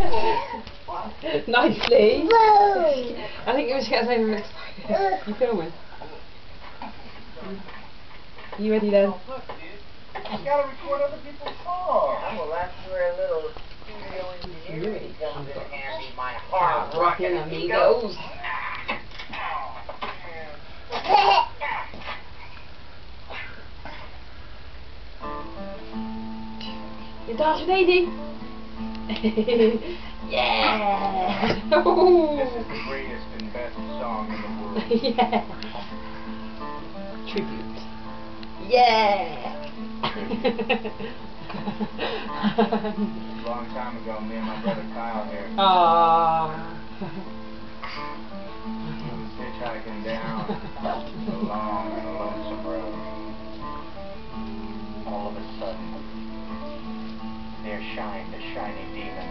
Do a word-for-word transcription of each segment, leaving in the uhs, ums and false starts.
Nicely. I think it was going to say next. You filming? Are you ready then? Oh, look, dude. You gotta record other people's songs. Well, that's where a little studio engineering comes in handy, my hard rockin' amigos. You dance with Eddie? Yeah! This is the greatest and best song in the world. Yeah! Tribute. Yeah! A long time ago, me and my brother Kyle here. Aww. He was hitchhiking down a long and lonesome road. All of a sudden, there shined a shiny demon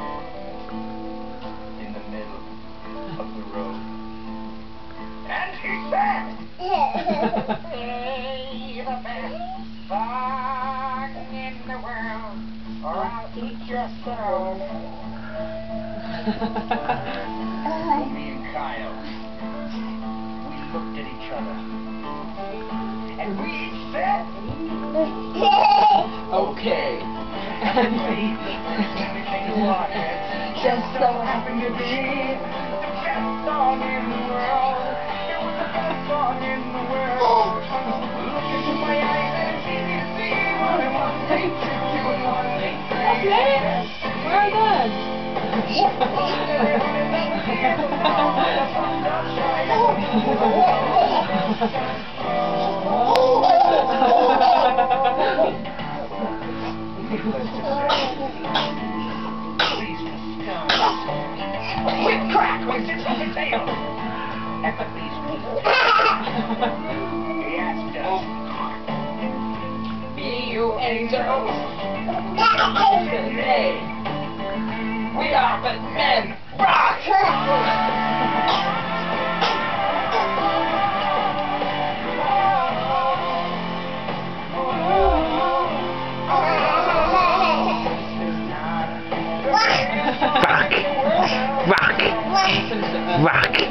in the middle of the road. And he said, "Hey, the best song in the world, or I'll eat your soul." Well, me and Kyle, we looked at each other, and we said, Okay. everybody, everything was just so happened to be the best song in the world. It was the best song in the world. Look into my eyes and it's easy to see. One and one take two, two and one make three. Well done. Quick crack with six on the tail. At the least, he asked us, "Be you angels?" Today, we are but men. Rock! Rock. Rock. Rock.